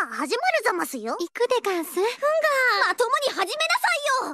始まるざますよ。 行くでガンス。 まともに始めなさいよ。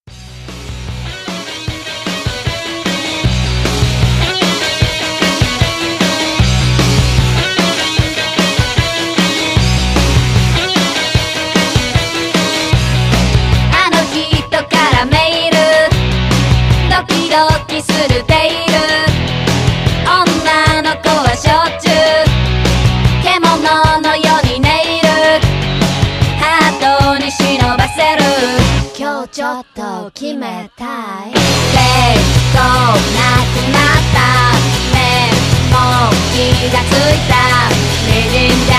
あの人からメール、ドキドキするテール。女の子はしょっちゅう獣のようにネイル、ハートに忍ばせる。今日ちょっと決めたい。デートなくなったね、もう気がついた。滲んで